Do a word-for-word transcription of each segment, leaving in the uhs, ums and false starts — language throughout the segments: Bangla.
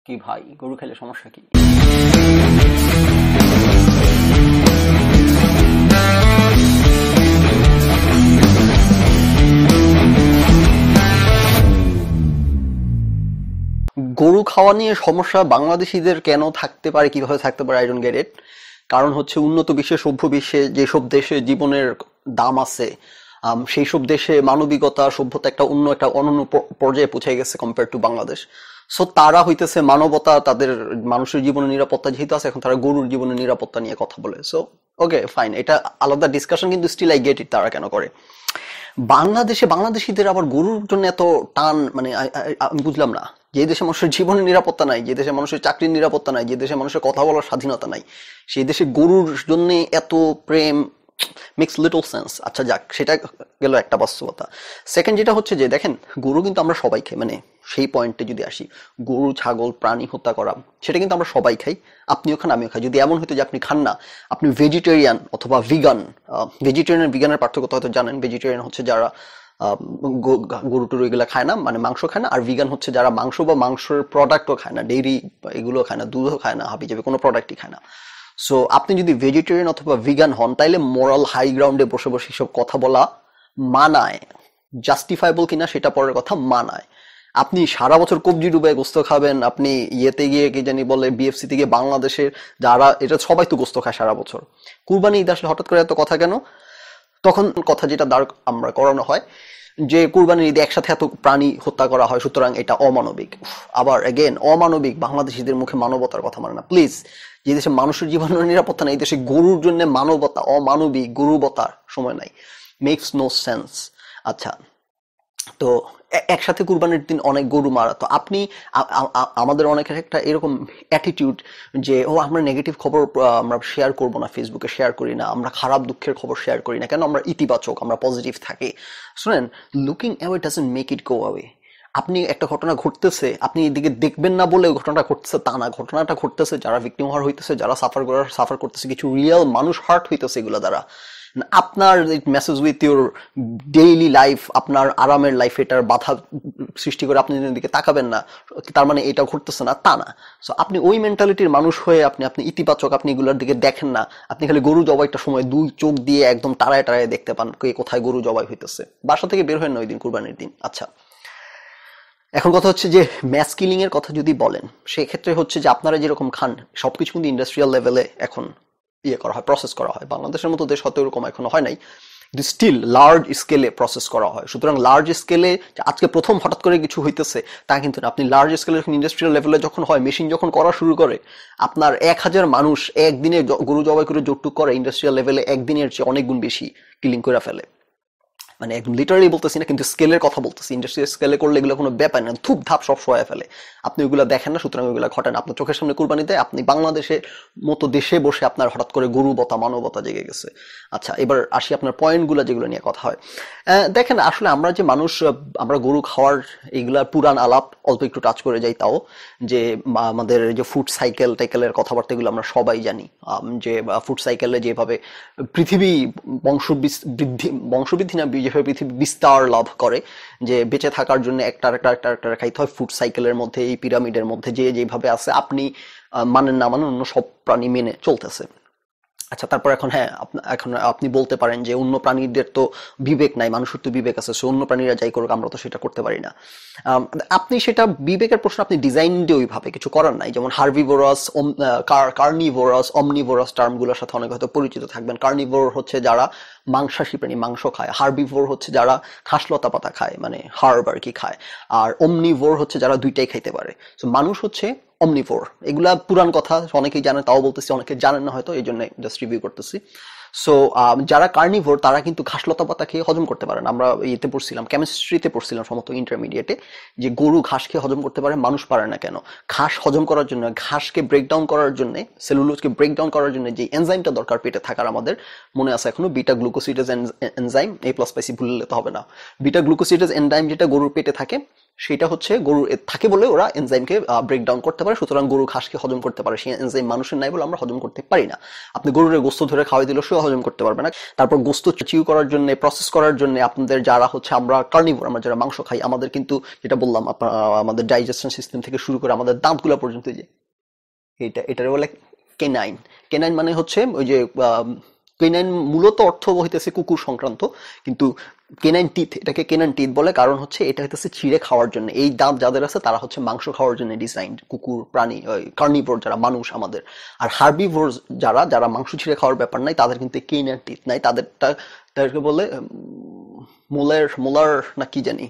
কি ভাই, গরু খেলে সমস্যা কি? গরু খাওয়া নিয়ে সমস্যা বাংলাদেশিদের কেন থাকতে পারে, কিভাবে থাকতে পারে, আই ডোন্ট গেট ইট। কারণ হচ্ছে উন্নত বিশ্বে, সভ্য বিশ্বে যেসব দেশে জীবনের দাম আছে, সেই সব দেশে মানবিকতা, সভ্যতা একটা অন্য একটা অনন্য পর্যায়ে পৌঁছে গেছে কম্পেয়ার টু বাংলাদেশ। সো তারা হইতেছে মানবতা, তাদের মানুষের জীবনের নিরাপত্তা যেহেতু আছে, এখন তারা গরুর জীবনের নিরাপত্তা নিয়ে কথা বলে। সো ওকে ফাইন, এটা আলাদা ডিসকাশন, কিন্তু স্টিল আই গেট ইট তারা কেন করে। বাংলাদেশে বাংলাদেশিদের আবার গরুর জন্য এত টান, মানে আমি বুঝলাম না। যে দেশে মানুষের জীবনের নিরাপত্তা নাই, যে দেশে মানুষের চাকরির নিরাপত্তা নাই, যে দেশে মানুষের কথা বলার স্বাধীনতা নাই, সেই দেশে গরুর জন্য এত প্রেম মেক্স লিটল সেন্স। আচ্ছা যাক, সেটা গেল একটা বাস্তবতা। সেকেন্ড যেটা হচ্ছে যে দেখেন, গরু কিন্তু আমরা সবাই খাই, মানে সেই পয়েন্টে যদি আসি, গরু ছাগল প্রাণী হত্যা করা সেটা কিন্তু আমরা সবাই খাই। আপনিও খান, আমিও খাই। যদি এমন হতো যে আপনি খান না, আপনি ভেজিটেরিয়ান অথবা ভিগান, ভেজিটেরিয়ান ভিগানের পার্থক্য হয়তো জানেন। ভেজিটেরিয়ান হচ্ছে যারা গরু টরু এগুলো খায় না, মানে মাংস খায় না। আর ভিগান হচ্ছে যারা মাংস বা মাংসের প্রোডাক্টও খায় না, ডেইরি এগুলো খায় না, দুধও খায় না, হাবি যাবে কোনো প্রোডাক্টই খায় না। সো আপনি যদি ভেজিটেরিয়ান অথবা ভিগান হন, তাইলে মোরাল হাই গ্রাউন্ডে বসে বসে সব কথা বলা মানায়। জাস্টিফাইবল কিনা সেটা পরের কথা, মানায়। আপনি সারা বছর কবজি ডুবে গোস্ত খাবেন, আপনি ইয়েতে গিয়ে কি জানি বলে বিএফসি থেকে বাংলাদেশের যারা, এটা সবাই তো গোস্ত খায় সারা বছর। কুরবানি ঈদ আসলে হঠাৎ করে এত কথা কেন? তখন কথা যেটা দাঁড় আমরা করানো হয় যে কুরবানির ঈদে একসাথে এত প্রাণী হত্যা করা হয়, সুতরাং এটা অমানবিক। আবার এগেন অমানবিক, বাংলাদেশিদের মুখে মানবতার কথা মানে না প্লিজ। যে দেশে মানুষের জীবনের নিরাপত্তা নাই, এই দেশে গরুর জন্য মানবতা, অমানবিক গরুবতার সময় নাই। Makes no sense. আচ্ছা, তো একসাথে কুরবানির দিন অনেক গরু মারা, তো আপনি আমাদের অনেকের একটা এরকম অ্যাটিটিউড যে ও আমরা নেগেটিভ খবর আমরা শেয়ার করব না, ফেসবুকে শেয়ার করি না, আমরা খারাপ দুঃখের খবর শেয়ার করি না কেন, আমরা ইতিবাচক, আমরা পজিটিভ থাকি। শুনেন, looking away doesn't make it go away. আপনি একটা ঘটনা ঘটতেছে, আপনি এদিকে দেখবেন না বলে ঘটনাটা ঘটতেছে তা না। ঘটনাটা ঘটতেছে, যারা ভিকটিম হওয়ার হইতেছে, যারা সাফার করার সাফার করতেছে, কিছু রিয়েল মানুষ হার্ট হইতেছে এগুলো দ্বারা। আপনার messes with your daily life, আপনার আরামের লাইফ, এটার বাধা সৃষ্টি করে আপনি দিকে তাকাবেন না, তার মানে এটা ঘটতেছে না তা না। সো আপনি ওই মেন্টালিটির মানুষ হয়ে আপনি আপনি ইতিবাচক, আপনি এগুলোর দিকে দেখেন না। আপনি খালি গরু জবাইটার সময় দুই চোখ দিয়ে একদম তাড়ায় তাড়ায় দেখতে পান কে কোথায় গরু জবাই হইতেছে। বাসা থেকে বের হয় না ওই দিন, কুরবানির দিন। আচ্ছা, এখন কথা হচ্ছে যে ম্যাস কিলিং এর কথা যদি বলেন, সেক্ষেত্রে হচ্ছে যে আপনারা যেরকম খান সবকিছু কিন্তু ইন্ডাস্ট্রিয়াল লেভেলে এখন ইয়ে করা হয়, প্রসেস করা হয়। বাংলাদেশের মতো দেশ হয়তো এরকম এখনো হয় নাই, কিন্তু স্টিল লার্জ স্কেলে প্রসেস করা হয়। সুতরাং লার্জ স্কেলে আজকে প্রথম হঠাৎ করে কিছু হইতেছে তা কিন্তু না। আপনি লার্জ স্কেলে ইন্ডাস্ট্রিয়াল লেভেলে যখন হয়, মেশিন যখন করা শুরু করে, আপনার এক হাজার মানুষ একদিনে গরু জবাই করে যতটুক করে, ইন্ডাস্ট্রিয়াল লেভেলে একদিনের চেয়ে অনেক গুণ বেশি কিলিং করে ফেলে। মানে একদম লিটারালি বলতেছি না, কিন্তু স্কেলের কথা বলতেছি। ইন্ডাস্ট্রিয়াল স্কেলে করলে এগুলো কোনো ব্যাপার না, ধূপ ধাপ সব সহায় ফেলে। আপনি ওইগুলো দেখেন না, সুতরাং ওইগুলো ঘটে না। আপনার চোখের সামনে কুরবানি দেয়, আপনি বাংলাদেশের মতো দেশে বসে আপনার হঠাৎ করে গরুবতা, মানবতা জেগে গেছে। আচ্ছা, এবার আসি আপনার পয়েন্টগুলো যেগুলো নিয়ে কথা হয়। দেখেন, আসলে আমরা যে মানুষ, আমরা গরু খাওয়ার এইগুলা পুরান আলাপ অল্প একটু টাচ করে যাই, তাও যে আমাদের যে ফুড সাইকেল টাইকেলের কথাবার্তা এগুলো আমরা সবাই জানি। যে ফুড সাইকেলে যেভাবে পৃথিবী বংশ বৃদ্ধি বংশবৃদ্ধি না যেভাবে পৃথিবী বিস্তার লাভ করে, যে বেঁচে থাকার জন্য একটা একটা একটা একটা খাইতে হয়। ফুড সাইকেলের মধ্যে, এই পিরামিডের মধ্যে যে যেভাবে আছে, আপনি মানেন না মানেন, অন্য সব প্রাণী মেনে চলতেছে। আচ্ছা, তারপর এখন হ্যাঁ, এখন আপনি বলতে পারেন যে অন্য প্রাণীদের তো বিবেক নাই, মানুষের তো বিবেক আছে, সে অন্য প্রাণীরা যাই করুক, আমরা তো সেটা করতে পারি না। আপনি সেটা বিবেকের প্রশ্ন আপনি ডিজাইন দিয়ে ওইভাবে কিছু করার নাই। যেমন হার্বিভোরাস, কার্নিভোরাস, অমনিভোরাস টার্মগুলোর সাথে অনেক হয়তো পরিচিত থাকবেন। কার্নিভোর হচ্ছে যারা মাংসাশী প্রাণী, মাংস খায়। হার্বিভোর হচ্ছে যারা ঘাসলতা পাতা খায়, মানে হার্ব আর কি খায়। আর অমনিভোর হচ্ছে যারা দুইটাই খাইতে পারে। তো মানুষ হচ্ছে অমনিভোর। এগুলা পুরান কথা, অনেকেই জানে, তাও বলতেছি, অনেকে জানেন না হয়তো, এই জন্য জাস্ট রিভিউ করতেছি। সো যারা কার্নিভোর তারা কিন্তু ঘাসলতা পাতা খেয়ে হজম করতে পারেন। আমরা ইয়েতে পড়ছিলাম, কেমিস্ট্রিতে পড়ছিলাম সম্ভবত ইন্টারমিডিয়েটে, যে গরু ঘাস খেয়ে হজম করতে পারে, মানুষ পারে না কেন। ঘাস হজম করার জন্য, ঘাসকে ব্রেকডাউন করার জন্য, সেলুলোজকে ব্রেকডাউন করার জন্য যে এনজাইমটা দরকার পেটে থাকার, আমাদের মনে আছে এখনো, beta glucosidase enzyme, A plus পাইসি ভুললে তো হবে না। বিটা গ্লুকোসিডেজ এনজাইম যেটা গরুর পেটে থাকে, সেটা হচ্ছে গরু থাকে বলে ওরা এনজাইমকে ব্রেক ডাউন করতে পারে, সুতরাং গরু ঘাসকে হজম করতে পারে। সেই এনজাইম মানুষের নাই বলে আমরা হজম করতে পারি না। আপনি গরুর গোস্ত ধরে খাওয়াই দিলেও সেও হজম করতে পারবে না। তারপর গোস্ত চিউ করার জন্য, প্রসেস করার জন্য আপনাদের যারা হচ্ছে আমরা কার্নিভোর, আমরা যারা মাংস খাই, আমাদের কিন্তু যেটা বললাম আপনার আমাদের ডাইজেশন সিস্টেম থেকে শুরু করে আমাদের দাঁতগুলো পর্যন্ত যে এটা এটার বলে কেনাইন। কেনাইন মানে হচ্ছে ওই যে কেনাইন মূলত অর্থ হইতেছে কুকুর সংক্রান্ত, কিন্তু কেনাইন টিথ, এটাকে কেনাইন টিথ বলে কারণ হচ্ছে এটা হইতেছে ছিঁড়ে খাওয়ার জন্য। এই দাঁত যাদের আছে তারা হচ্ছে মাংস খাওয়ার জন্য ডিজাইন, কুকুর প্রাণী কার্নিভোর যারা মানুষ আমাদের। আর হার্বিভোর যারা যারা মাংস ছিঁড়ে খাওয়ার ব্যাপার নাই, তাদের কিন্তু কেনাইন টিথ নাই, তাদেরটা তাদেরকে বলে মোলার মোলার না কি জানি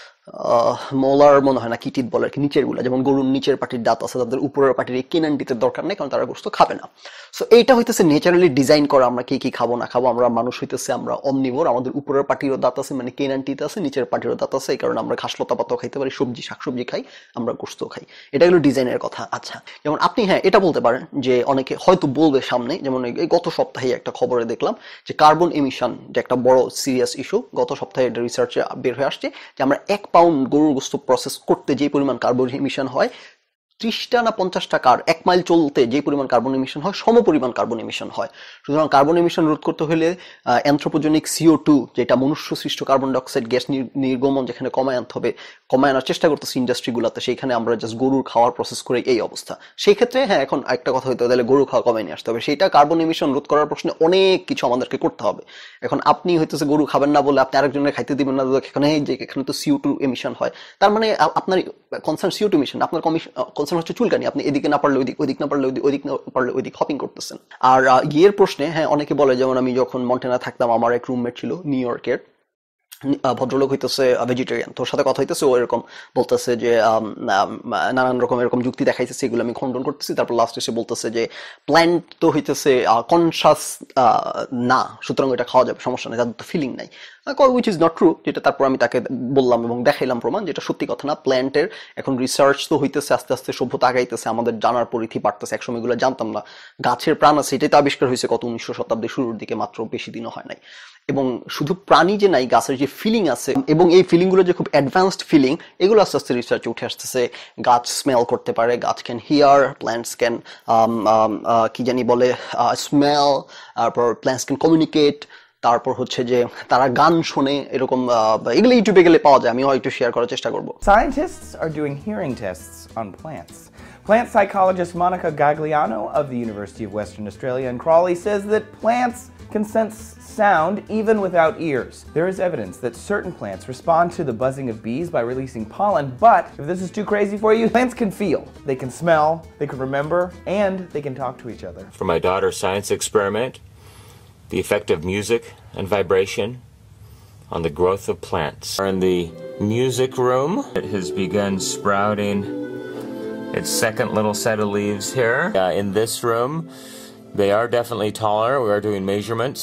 মোলার মনে হয় না কি টিথ বলে আর কি, নিচের গুলা। যেমন গরুর নিচের পাটির দাঁত আছে, তাদের উপরের পাটির এই কেনান টিথের দরকার নেই, কারণ তারা গোস্ত খাবে না। সো এইটা হইতেছে ন্যাচারালি ডিজাইন করা আমরা কি কি খাবো না খাবো। আমরা মানুষ হইতেছে আমরা অমনিভোর, আমাদের উপরের পাটিরও দাঁত আছে মানে কেনান টিথ আছে, নিচের পাটিরও দাঁত আছে, এই কারণে আমরা ঘাস লতা পাতাও খাইতে পারি, সবজি শাকসবজি খাই, আমরা গোস্ত খাই। এটা হলো ডিজাইনের কথা। আচ্ছা, যেমন আপনি হ্যাঁ এটা বলতে পারেন যে অনেকে হয়তো বলবে সামনে, যেমন এই গত সপ্তাহে একটা খবরে দেখলাম যে কার্বন এমিশন যে একটা বড় সিরিয়াস ইস্যু, গত সপ্তাহে এটা রিসার্চে বের হয়ে আসছে যে আমরা এক পাউন্ড গরুর গোস্ত প্রসেস করতে যে পরিমাণ কার্বন এমিশন হয়, ত্রিশটা না পঞ্চাশটা কার এক মাইল চলতে যে পরিমাণ কার্বন এমিশন হয় সম পরিমাণ কার্বন এমিশন হয়। সুতরাং কার্বন এমিশন রোধ করতে হলে অ্যানথ্রোপোজেনিক সিও টু যেটা মনুষ্য সৃষ্ট কার্বন ডাইঅক্সাইড গ্যাস নির্গমন যেখানে কমায় আনতে হবে, কমায় আনার চেষ্টা করতেছে ইন্ডাস্ট্রিগুলোতে, সেইখানে আমরা জাস্ট গরুর খাওয়ার প্রসেস করে এই অবস্থা। সেই ক্ষেত্রে হ্যাঁ এখন একটা কথা হইতে তাহলে গরু খাওয়া কমায় নিয়ে আসতে হবে, সেইটা কার্বন এমিশন রোধ করার প্রশ্নে অনেক কিছু আমাদেরকে করতে হবে। এখন আপনি হইতেছে গরু খাবেন না বলে আপনি আরেকজনের খাইতে দিবেন না, এখানে যে এখানে তো সিও টু এমিশন হয়, তার মানে আপনার কনসার্ন সিও টু এমিশন, আপনার কনসার্ন হচ্ছে চুলকানি, আপনি এদিকে না পারলে ওইদিক, ওইদিক না পারলে ওইদিক, ওইদিক না পারলে ওইদিক হপিং করতেছেন। আর ইয়ের প্রশ্নে হ্যাঁ অনেকে বলে, যেমন আমি যখন মন্টানা থাকতাম আমার এক রুমমেট ছিল নিউ ইয়র্কের, ভদ্রলোক হইতেছে ভেজিটেরিয়ান, তোর সাথে কথা হইতেছে, ও এরকম বলতেছে যে নানান রকম এরকম যুক্তি দেখাইছে, সেগুলো আমি খণ্ডন করতেছি। তারপর লাস্ট এসে বলতেছে যে প্ল্যান্ট তো হইতেছে কনসাস না, সুতরাং এটা খাওয়া যাবে, সমস্যা নেই, তাদের তো ফিলিং নাই, উইচ ইজ নট ট্রু। যেটা তারপর আমি তাকে বললাম এবং দেখাইলাম প্রমাণ যেটা সত্যি কথা না। প্ল্যান্টের এখন রিসার্চ তো হইতেছে, আস্তে আস্তে সভ্যতা আগাইতেছে, আমাদের জানার পরিধি বাড়তেছে, একসময় এগুলো জানতাম না। গাছের প্রাণ আছে এটাই তো আবিষ্কার হয়েছে কত উনিশশো শতাব্দীর শুরুর দিকে, মাত্র বেশি দিনও হয় নাই। এবং শুধু প্রাণী যে নাই, গাছের যে ফিলিং আছে এবং এই ফিলিং গুলো যে খুব অ্যাডভান্সড ফিলিং, এগুলো আস্তে আস্তে রিসার্চে উঠে আসতেছে। গাছ স্মেল করতে পারে, গাছ ক্যান হিয়ার, প্ল্যান্টস ক্যান কি জানি বলে স্মেল, তারপর প্ল্যান্টস ক্যান কমিউনিকেট, তারপর হচ্ছে যে তারা গান শোনে, এরকম এগুলো ইউটিউবে গেলে পাওয়া যায়, আমিও একটু শেয়ার করার চেষ্টা করব। Scientists are doing hearing tests on plants. Plant psychologist Monica Gagliano of the University of Western Australia in Crawley says that plants can sense sound even without ears. There is evidence that certain plants respond to the buzzing of bees by releasing pollen, but if this is too crazy for you, plants can feel, they can smell, they can remember, and they can talk to each other. For my daughter's science experiment, the effect of music and vibration on the growth of plants. We're in the music room. It has begun sprouting its second little set of leaves here. Uh, in this room, they are definitely taller. We are doing measurements.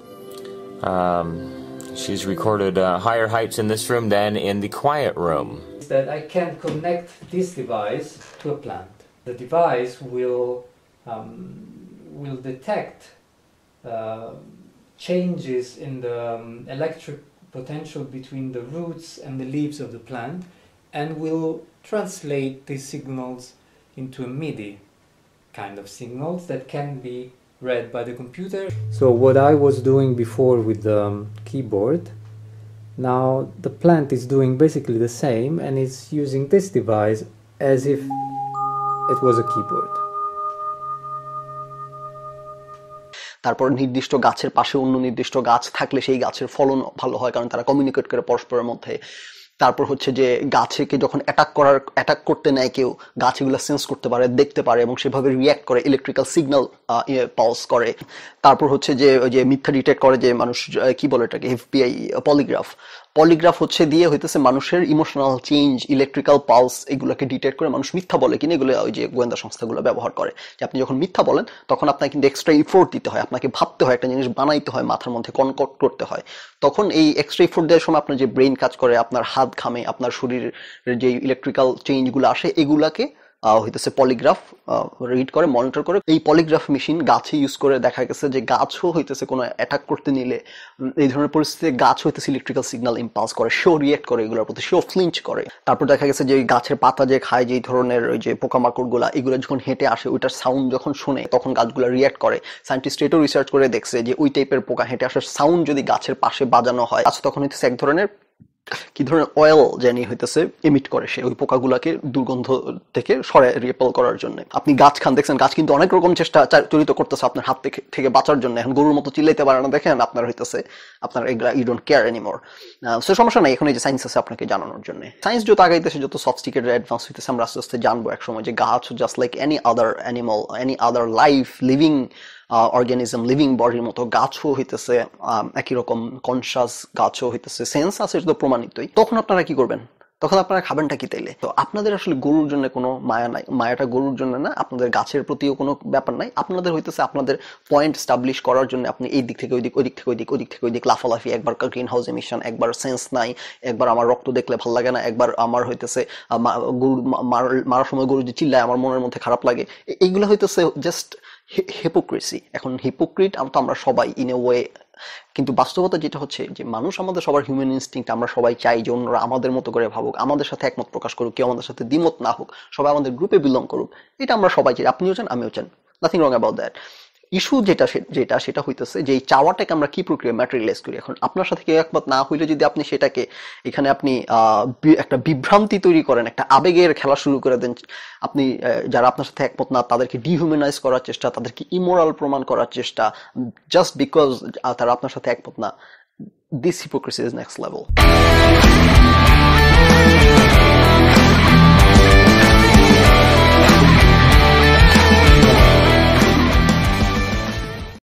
Um, she's recorded uh, higher heights in this room than in the quiet room. That I can connect this device to a plant. The device will um, will detect uh, changes in the um, electric potential between the roots and the leaves of the plant, and will translate these signals into a MIDI kind of signals that can be read by the computer. So what I was doing before with the um, keyboard, now the plant is doing basically the same and is using this device as if it was a keyboard. তারপর নির্দিষ্ট গাছের পাশে অন্য নির্দিষ্ট গাছ থাকলে সেই গাছের ফলন ভালো হয়, কারণ তারা কমিউনিকেট করে পরস্পরের মধ্যে। তারপর হচ্ছে যে গাছকে যখন অ্যাটাক করার অ্যাটাক করতে নেয় কেউ, গাছ এগুলো সেন্স করতে পারে, দেখতে পারে এবং সেভাবে রিয়্যাক্ট করে, ইলেকট্রিক্যাল সিগন্যাল পালস করে। তারপর হচ্ছে যে ওই যে মিথ্যা ডিটেক্ট করে, যে মানুষ কি বলে এটাকে এফবিআই পলিগ্রাফ, পলিগ্রাফ হচ্ছে দিয়ে হইতেছে মানুষের ইমোশনাল চেঞ্জ, ইলেকট্রিক্যাল পালস এগুলোকে ডিটেক্ট করে মানুষ মিথ্যা বলে কিনা এগুলো ওই যে গোয়েন্দা সংস্থাগুলো ব্যবহার করে। যে আপনি যখন মিথ্যা বলেন তখন আপনাকে কিন্তু এক্সট্রা ইফোর্ট দিতে হয়, আপনাকে ভাবতে হয়, একটা জিনিস বানাইতে হয়, মাথার মধ্যে কনকট করতে হয়। তখন এই এক্সট্রা ইফোর্ট দেওয়ার সময় আপনার যে ব্রেন কাজ করে, আপনার হাত ঘামে, আপনার শরীরের যে ইলেকট্রিক্যাল চেঞ্জগুলো আসে, এগুলাকে হইতেছে পলিগ্রাফ রিড করে, মনিটর করে। এই পলিগ্রাফ মেশিন গাছে ইউজ করে দেখা গেছে যে গাছও হইতেছে কোনো অ্যাটাক করতে নিলে এই ধরনের পরিস্থিতিতে গাছ হইতেছে ইলেকট্রিক্যাল সিগন্যাল ইম্পালস করে, সেও রিয়েক্ট করে এগুলোর প্রতি, সেও ফ্লিঞ্চ করে। তারপর দেখা গেছে যে গাছের পাতা যে খায়, যে ধরনের ওই যে পোকামাকড় গুলা, এগুলো যখন হেঁটে আসে ওইটার সাউন্ড যখন শুনে তখন গাছগুলো রিয়েক্ট করে। সায়েন্টিস্ট এটাও রিসার্চ করে দেখছে যে ওই টাইপের পোকা হেঁটে আসার সাউন্ড যদি গাছের পাশে বাজানো হয়, গাছ তখন হইতেছে এক ধরনের কি ধরনের অয়েল জানি হইতেছে এমিট করে, সে ওই পোকাগুলাকে দুর্গন্ধ থেকে সরে রিপেল করার জন্য। আপনি গাছ খান, দেখছেন গাছ কিন্তু অনেক রকম চেষ্টা চরিত করতেছে আপনার হাত থেকে থেকে বাঁচার জন্য। এখন গরুর মতো চিল্লাইতে পারে না, দেখেন আপনার হইতেছে আপনার এগুলা you don't care anymore. So সমস্যা নাই, এখন এই যে সায়েন্স আছে আপনাকে জানানোর জন্য। সায়েন্স যত আগাইতেছে, যত সফিস্টিকেটেড অ্যাডভান্স হইতেছে, আমরা আস্তে আস্তে জানবো এক সময় যে গাছ just like any other animal, any other life living organism, living বডির মতো গাছও হইতেছে একই রকম কনসাস, গাছও হইতেছে সেন্স আছে, এটা তো প্রমাণিতই। তখন আপনারা কি করবেন? তখন আপনারা খাবেনটা কি তাইলে? তো আপনাদের আসলে গরুর জন্য কোনো মায়া নাই, মায়াটা গরুর জন্য না, আপনাদের গাছের প্রতিও কোনো ব্যাপার নাই। আপনাদের হইতেছে আপনাদের পয়েন্ট স্টাবলিশ করার জন্য আপনি এই দিক থেকে ওই দিক, ওই দিক থেকে ওই দিক, ওই দিক থেকে ওই দিক লাফালাফি, একবার গ্রিন হাউস এমিশন, একবার সেন্স নাই, একবার আমার রক্ত দেখলে ভালো লাগে না, একবার আমার হইতেছে গরু মারার সময় গরু যে চিল্লায় আমার মনের মধ্যে খারাপ লাগে, এইগুলো হইতেছে জাস্ট হিপোক্রেসি। এখন হিপোক্রিট তো আমরা সবাই ইন এ ওয়ে, কিন্তু বাস্তবতা যেটা হচ্ছে যে মানুষ, আমাদের সবার হিউম্যান ইনস্টিংক্ট, আমরা সবাই চাই যে অন্যরা আমাদের মতো করে ভাবুক, আমাদের সাথে একমত প্রকাশ করুক, কেউ আমাদের সাথে দ্বিমত না হোক, সবাই আমাদের গ্রুপে বিলং করুক, এটা আমরা সবাই চাই। আপনিও চান, আমিও চান, nothing wrong about that. Issue যেটা যেটা সেটা হইতেছে যে এই চাওয়াটাকে আমরা কি প্রক্রিয়া ম্যাটেরিয়ালাইজ করি। এখন আপনার সাথে কেউ একমত না হইলে যদি আপনি সেটাকে এখানে আপনি একটা বিভ্রান্তি তৈরি করেন, একটা আবেগের খেলা শুরু করে দেন, আপনি যারা আপনার সাথে একমত না তাদেরকে ডিহিউম্যানাইজ করার চেষ্টা, তাদেরকে ইমোরাল প্রমাণ করার চেষ্টা, জাস্ট বিকজ তারা আপনার সাথে একমত না, this hypocrisy is next level.